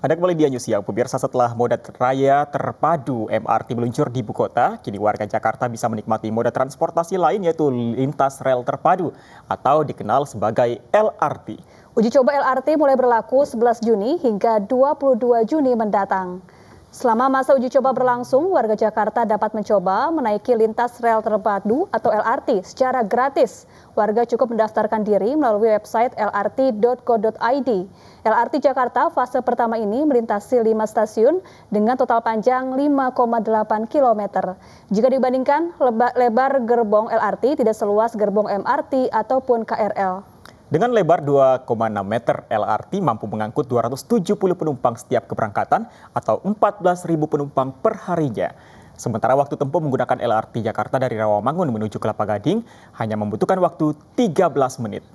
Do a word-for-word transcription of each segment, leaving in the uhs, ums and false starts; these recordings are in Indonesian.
Anda kembali di News Siang, pemirsa. Setelah moda raya terpadu M R T meluncur di ibu kota, kini warga Jakarta bisa menikmati moda transportasi lain yaitu lintas rel terpadu atau dikenal sebagai L R T. Uji coba L R T mulai berlaku sebelas Juni hingga dua puluh dua Juni mendatang. Selama masa uji coba berlangsung, warga Jakarta dapat mencoba menaiki lintas rel terpadu atau L R T secara gratis. Warga cukup mendaftarkan diri melalui website l r t dot co dot i d. L R T Jakarta fase pertama ini melintasi lima stasiun dengan total panjang lima koma delapan kilometer. Jika dibandingkan, lebar gerbong L R T tidak seluas gerbong M R T ataupun K R L. Dengan lebar dua koma enam meter, L R T mampu mengangkut dua ratus tujuh puluh penumpang setiap keberangkatan atau empat belas ribu penumpang per harinya. Sementara waktu tempuh menggunakan L R T Jakarta dari Rawamangun menuju Kelapa Gading hanya membutuhkan waktu tiga belas menit.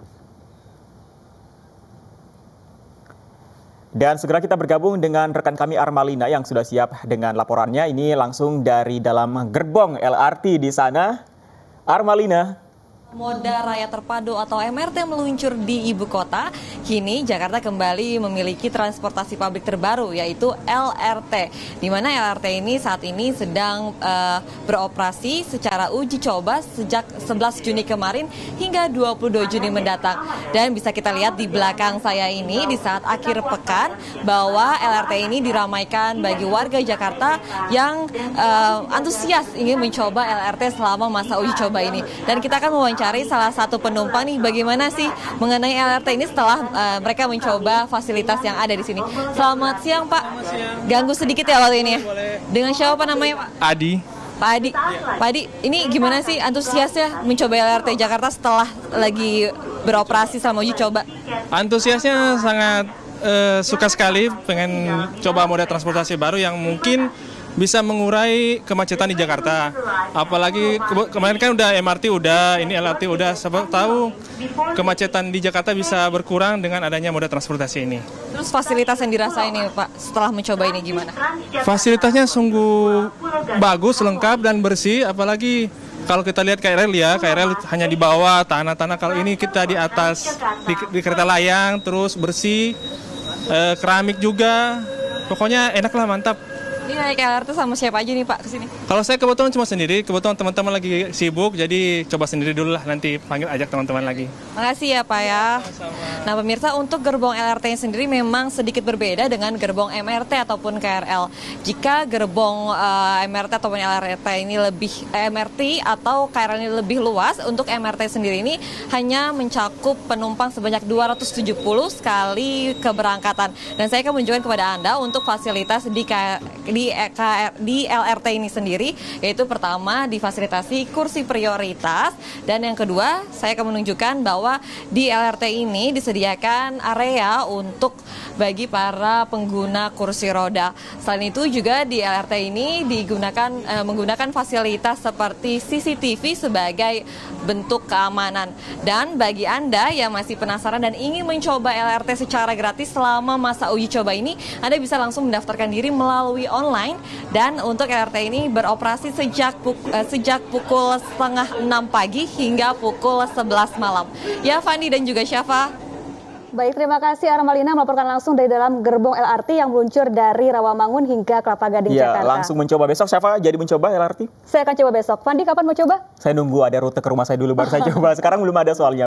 Dan segera kita bergabung dengan rekan kami Armalina yang sudah siap dengan laporannya. Ini langsung dari dalam gerbong L R T di sana. Armalina. Moda raya terpadu atau M R T meluncur di ibu kota, kini Jakarta kembali memiliki transportasi publik terbaru yaitu L R T. Di mana L R T ini saat ini sedang uh, beroperasi secara uji coba sejak sebelas Juni kemarin hingga dua puluh dua Juni mendatang. Dan bisa kita lihat di belakang saya ini di saat akhir pekan bahwa L R T ini diramaikan bagi warga Jakarta yang uh, antusias ingin mencoba L R T selama masa uji coba ini. Dan kita akan mewawancara cari salah satu penumpang nih, bagaimana sih mengenai L R T ini setelah uh, mereka mencoba fasilitas yang ada di sini. Selamat siang Pak. Ganggu sedikit ya waktu ini ya. Dengan siapa namanya Pak? Adi. Pak Adi. Pak Adi, ini gimana sih antusiasnya mencoba L R T Jakarta setelah lagi beroperasi selama uji coba? Antusiasnya sangat uh, suka sekali pengen coba moda transportasi baru yang mungkin bisa mengurai kemacetan di Jakarta. Apalagi ke kemarin kan udah M R T udah, ini L R T udah. Sebab tahu kemacetan di Jakarta bisa berkurang dengan adanya moda transportasi ini. Terus fasilitas yang dirasain nih Pak setelah mencoba ini gimana? Fasilitasnya sungguh bagus, lengkap dan bersih. Apalagi kalau kita lihat K R L ya, K R L hanya di bawah tanah-tanah. Kalau ini kita di atas, di, di kereta layang, terus bersih, eh, keramik juga. Pokoknya enak lah, mantap. Ini naik L R T sama siapa aja nih Pak kesini? Kalau saya kebetulan cuma sendiri, kebetulan teman-teman lagi sibuk, jadi coba sendiri dulu lah, nanti panggil ajak teman-teman lagi. Makasih ya Pak ya. Nah pemirsa, untuk gerbong L R T sendiri memang sedikit berbeda dengan gerbong M R T ataupun K R L. Jika gerbong uh, M R T ataupun L R T ini lebih eh, M R T atau K R L ini lebih luas, untuk M R T sendiri ini hanya mencakup penumpang sebanyak dua ratus tujuh puluh sekali keberangkatan. Dan saya akan menunjukkan kepada Anda untuk fasilitas di K di Di, di L R T ini sendiri, yaitu pertama difasilitasi kursi prioritas, dan yang kedua saya akan menunjukkan bahwa di L R T ini disediakan area untuk bagi para pengguna kursi roda. Selain itu juga di L R T ini digunakan eh, menggunakan fasilitas seperti C C T V sebagai bentuk keamanan. Dan bagi Anda yang masih penasaran dan ingin mencoba L R T secara gratis selama masa uji coba ini, Anda bisa langsung mendaftarkan diri melalui online. Dan untuk L R T ini beroperasi sejak pukul, uh, sejak pukul setengah enam pagi hingga pukul sebelas malam. Ya Fandi dan juga Syafa. Baik, terima kasih Armalina melaporkan langsung dari dalam gerbong L R T yang meluncur dari Rawamangun hingga Kelapa Gading, ya, Jakarta. Langsung mencoba besok. Syafa jadi mencoba L R T? Saya akan coba besok. Fandi kapan mau coba? Saya nunggu ada rute ke rumah saya dulu baru saya coba. Sekarang belum ada soalnya.